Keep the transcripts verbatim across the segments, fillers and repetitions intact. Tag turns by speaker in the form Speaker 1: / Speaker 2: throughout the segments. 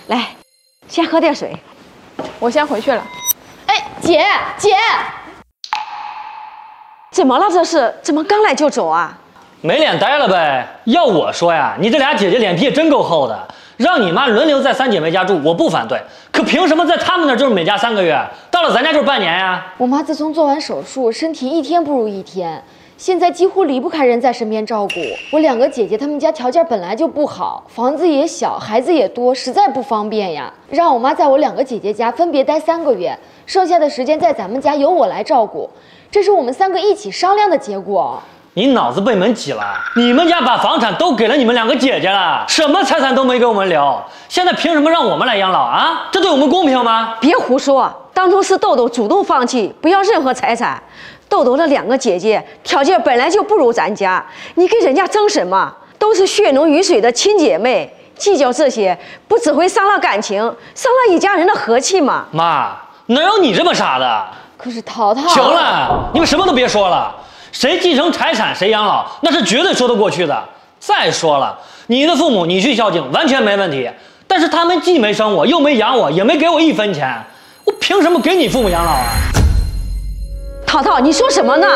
Speaker 1: 来，先喝点水。
Speaker 2: 我先回去了。哎，姐姐，
Speaker 1: 怎么了？这是怎么刚来就走啊？
Speaker 3: 没脸呆了呗！要我说呀，你这俩姐姐脸皮也真够厚的。让你妈轮流在三姐妹家住，我不反对。可凭什么在他们那就是每家三个月，到了咱家就是半年呀？
Speaker 4: 我妈自从做完手术，身体一天不如一天，现在几乎离不开人在身边照顾。我两个姐姐她们家条件本来就不好，房子也小，孩子也多，实在不方便呀。让我妈在我两个姐姐家分别待三个月，剩下的时间在咱们家由我来照顾，这是我们三个一起商量的结果。
Speaker 3: 你脑子被门挤了！你们家把房产都给了你们两个姐姐了，什么财产都没给我们留，现在凭什么让我们来养老啊？这对我们公平吗？
Speaker 1: 别胡说，当初是豆豆主动放弃，不要任何财产。豆豆的两个姐姐条件本来就不如咱家，你跟人家争什么？都是血浓于水的亲姐妹，计较这些不只会伤了感情，伤了一家人的和气吗？
Speaker 3: 妈，哪有你这么傻的？
Speaker 4: 可是淘淘，
Speaker 3: 行了，你们什么都别说了。谁继承财产谁养老，那是绝对说得过去的。再说了，你的父母你去孝敬完全没问题，但是他们既没生我，又没养我，也没给我一分钱，我凭什么给你父母养老啊？
Speaker 1: 淘淘，你说什么呢？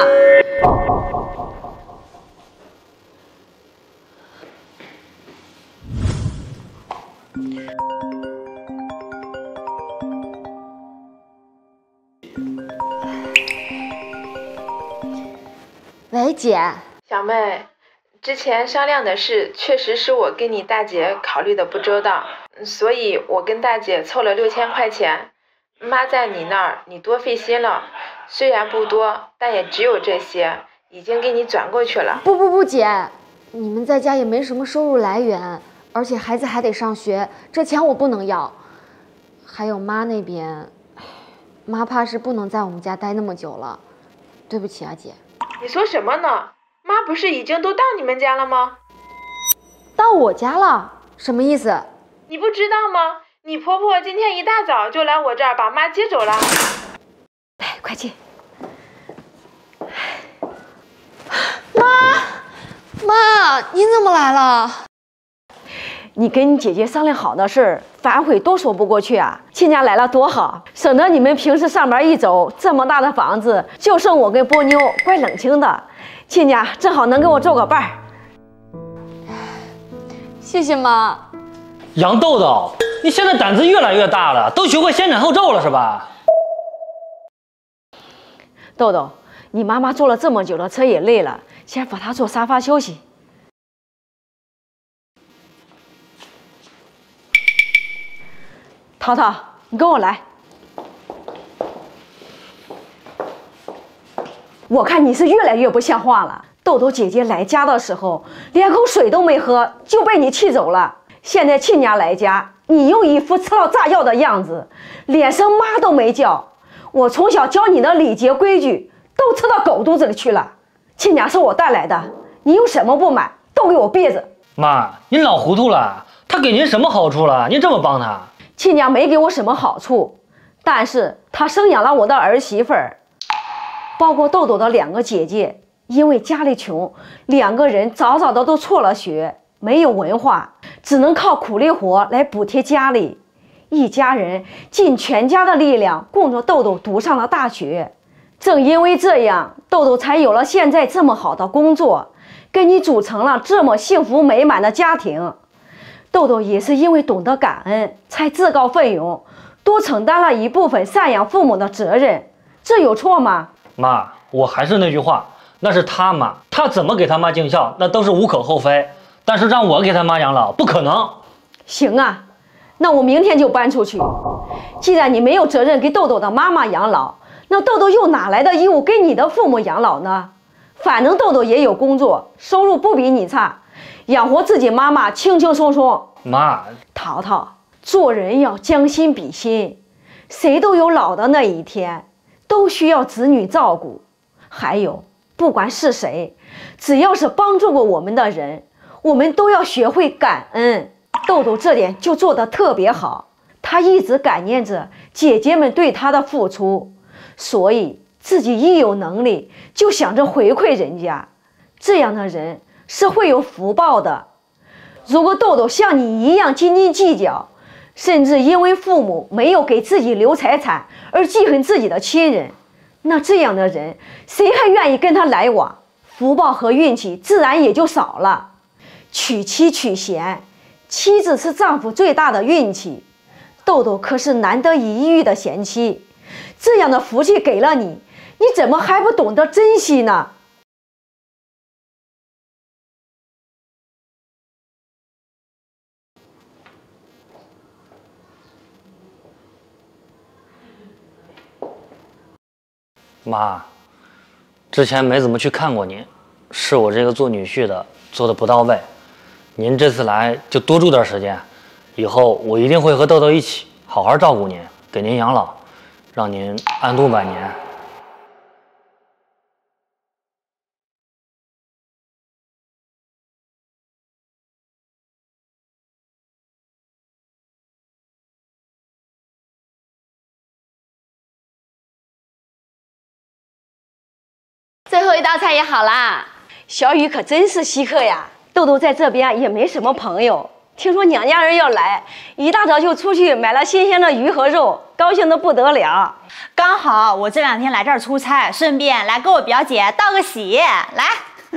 Speaker 4: 喂，姐。
Speaker 2: 小妹，之前商量的事确实是我跟你大姐考虑的不周到，所以我跟大姐凑了六千块钱。妈在你那儿，你多费心了，虽然不多，但也只有这些，已经给你转过去了。
Speaker 4: 不不不，姐，你们在家也没什么收入来源，而且孩子还得上学，这钱我不能要。还有妈那边，妈怕是不能在我们家待那么久了，对不起啊，姐。
Speaker 2: 你说什么呢？妈不是已经都到你们家了吗？
Speaker 4: 到我家了？什么意思？
Speaker 2: 你不知道吗？你婆婆今天一大早就来我这儿把妈接走了。
Speaker 1: 来，快进。
Speaker 4: 妈，妈，您怎么来了？
Speaker 1: 你跟你姐姐商量好的事儿，反悔都说不过去啊！亲家来了多好，省得你们平时上班一走，这么大的房子就剩我跟波妞，怪冷清的。亲家正好能给我做个伴儿。
Speaker 4: 谢谢妈。
Speaker 3: 杨豆豆，你现在胆子越来越大了，都学会先斩后奏了是吧？
Speaker 1: 豆豆，你妈妈坐了这么久的车也累了，先把她坐沙发休息。淘淘，你跟我来。我看你是越来越不像话了。豆豆姐姐来家的时候，连口水都没喝，就被你气走了。现在亲家来家，你又一副吃了炸药的样子，连声妈都没叫。我从小教你的礼节规矩，都吃到狗肚子里去了。亲家是我带来的，你有什么不满，都给我憋着。
Speaker 3: 妈，您老糊涂了，他给您什么好处了？您这么帮他？
Speaker 1: 亲家没给我什么好处，但是他生养了我的儿媳妇儿，包括豆豆的两个姐姐，因为家里穷，两个人早早的都辍了学，没有文化，只能靠苦力活来补贴家里。一家人尽全家的力量供着豆豆读上了大学。正因为这样，豆豆才有了现在这么好的工作，跟你组成了这么幸福美满的家庭。豆豆也是因为懂得感恩，才自告奋勇，多承担了一部分赡养父母的责任，这有错吗？
Speaker 3: 妈，我还是那句话，那是他妈，他怎么给他妈尽孝，那都是无可厚非。但是让我给他妈养老，不可能。
Speaker 1: 行啊，那我明天就搬出去。既然你没有责任给豆豆的妈妈养老，那豆豆又哪来的义务给你的父母养老呢？反正豆豆也有工作，收入不比你差，养活自己妈妈轻轻松松。
Speaker 3: 妈，
Speaker 1: 淘淘，做人要将心比心，谁都有老的那一天，都需要子女照顾。还有，不管是谁，只要是帮助过我们的人，我们都要学会感恩。豆豆这点就做得特别好，他一直感念着姐姐们对他的付出，所以自己一有能力就想着回馈人家。这样的人是会有福报的。如果豆豆像你一样斤斤计较， 甚至因为父母没有给自己留财产而记恨自己的亲人，那这样的人，谁还愿意跟他来往？福报和运气自然也就少了。娶妻娶贤，妻子是丈夫最大的运气。豆豆可是难得一遇的贤妻，这样的福气给了你，你怎么还不懂得珍惜呢？
Speaker 3: 妈，之前没怎么去看过您，是我这个做女婿的做的不到位。您这次来就多住点时间，以后我一定会和豆豆一起好好照顾您，给您养老，让您安度晚年。
Speaker 4: 最后一道菜也好啦。
Speaker 1: 小雨可真是稀客呀！豆豆在这边也没什么朋友，听说娘家人要来，一大早就出去买了新鲜的鱼和肉，高兴得不得了。
Speaker 5: 刚好我这两天来这儿出差，顺便来给我表姐道个喜。来，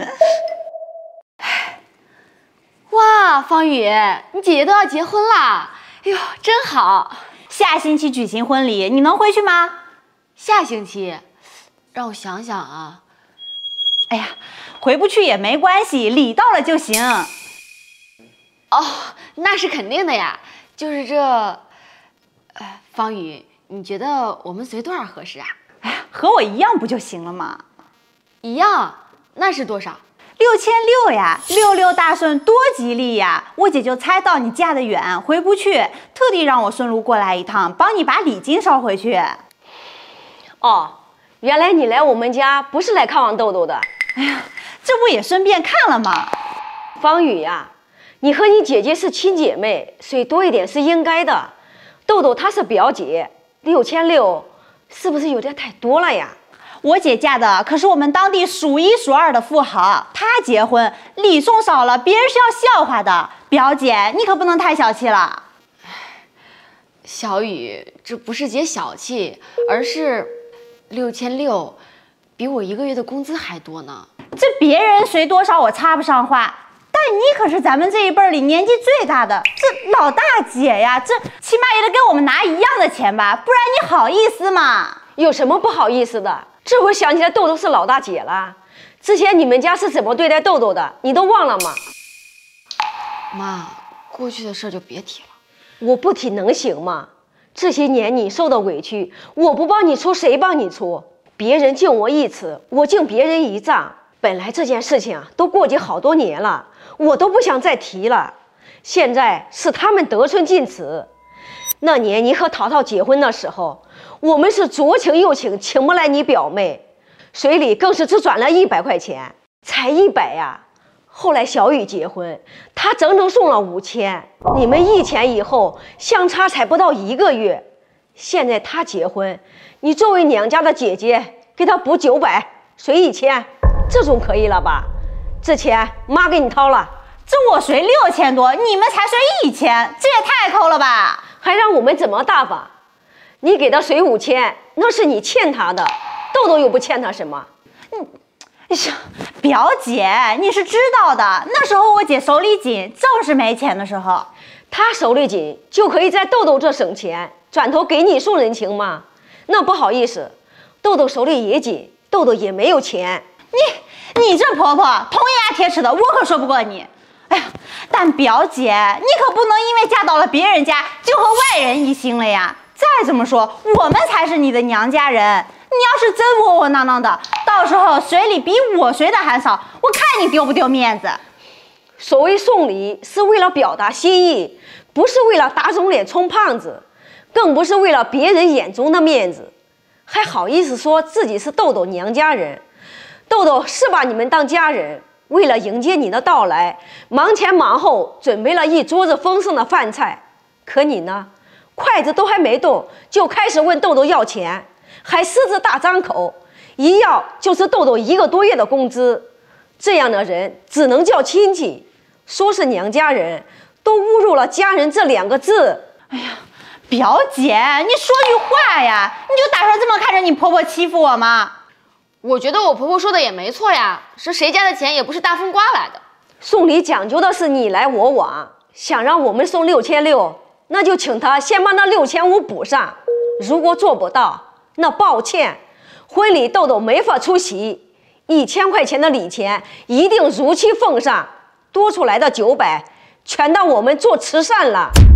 Speaker 4: 哇，方宇，你姐姐都要结婚啦！哎呦，真好！
Speaker 5: 下星期举行婚礼，你能回去吗？
Speaker 4: 下星期，让我想想啊。
Speaker 5: 哎呀，回不去也没关系，礼到了就行。
Speaker 4: 哦，那是肯定的呀。就是这，呃，方宇，你觉得我们随多少合适啊？
Speaker 5: 哎呀，和我一样不就行了吗？
Speaker 4: 一样？那是多少？
Speaker 5: 六千六呀，六六大顺多吉利呀！我姐就猜到你嫁得远，回不去，特地让我顺路过来一趟，帮你把礼金捎回去。
Speaker 1: 哦，原来你来我们家不是来看望豆豆的。
Speaker 5: 哎呀，这不也顺便看了吗？
Speaker 1: 方宇呀，你和你姐姐是亲姐妹，水多一点是应该的。豆豆她是表姐，六千六是不是有点太多了呀？
Speaker 5: 我姐嫁的可是我们当地数一数二的富豪，她结婚礼送少了，别人是要笑话的。表姐，你可不能太小气了。
Speaker 4: 小雨，这不是姐小气，而是六千六。比我一个月的工资还多呢。
Speaker 5: 这别人随多少我插不上话，但你可是咱们这一辈里年纪最大的，这老大姐呀，这起码也得给我们拿一样的钱吧，不然你好意思吗？
Speaker 1: 有什么不好意思的？这会想起来豆豆是老大姐了。之前你们家是怎么对待豆豆的，你都忘了吗？
Speaker 4: 妈，过去的事就别提了。
Speaker 1: 我不提能行吗？这些年你受的委屈，我不帮你出，谁帮你出？别人敬我一尺，我敬别人一丈。本来这件事情啊，都过去好多年了，我都不想再提了。现在是他们得寸进尺。那年你和淘淘结婚的时候，我们是左请右请，请不来你表妹，水里更是只转了一百块钱，才一百呀。后来小雨结婚，他整整送了五千，你们一前一后相差才不到一个月。现在他结婚，你作为娘家的姐姐，给他补九百，随一千，这总可以了吧？这钱妈给你掏了。
Speaker 5: 这我随六千多，你们才随一千，这也太抠了吧？
Speaker 1: 还让我们怎么大方？你给他随五千，那是你欠他的，豆豆又不欠他什么。
Speaker 5: 嗯，哎呀，表姐，你是知道的，那时候我姐手里紧，正是没钱的时候。
Speaker 1: 她手里紧，就可以在豆豆这省钱，转头给你送人情吗？那不好意思，豆豆手里也紧，豆豆也没有钱。
Speaker 5: 你你这婆婆铜牙铁齿的，我可说不过你。哎呀，但表姐，你可不能因为嫁到了别人家就和外人一心了呀。再这么说，我们才是你的娘家人。你要是真窝窝囊囊的，到时候随礼比我随的还少，我看你丢不丢面子。
Speaker 1: 所谓送礼，是为了表达心意，不是为了打肿脸充胖子，更不是为了别人眼中的面子。还好意思说自己是豆豆娘家人？豆豆是把你们当家人，为了迎接你的到来，忙前忙后准备了一桌子丰盛的饭菜。可你呢，筷子都还没动，就开始问豆豆要钱，还狮子大张口，一要就是豆豆一个多月的工资。这样的人只能叫亲戚，说是娘家人，都侮辱了家人这两个字。
Speaker 5: 哎呀，表姐，你说句话呀，你就打算这么看着你婆婆欺负我吗？
Speaker 4: 我觉得我婆婆说的也没错呀，是谁家的钱也不是大风刮来的。
Speaker 1: 送礼讲究的是你来我往，想让我们送六千六，那就请他先把那六千五补上。如果做不到，那抱歉，婚礼豆豆没法出席。一千块钱的礼钱一定如期奉上，多出来的九百全当我们做慈善了。